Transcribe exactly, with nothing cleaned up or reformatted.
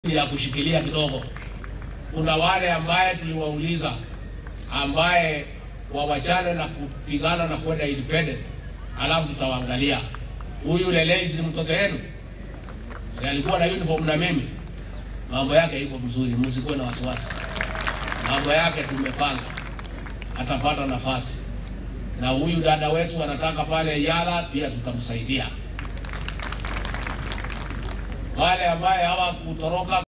ya kushikilia kidogo. Kuna wale ambaye tuliwauliza ambaye wawachane na kupigana na kwenda independent, alafu tutawaangalia. Huyu Lelezi ni mtoto wenu, si alikuwa na uniform na mimi? Mambo yake iko mzuri, msikuwe na wasiwasi. Mambo yake tumepanga, atapata nafasi. Na huyu dada wetu anataka pale Yala, pia tutamsaidia. Wale ambaye hawakutoroka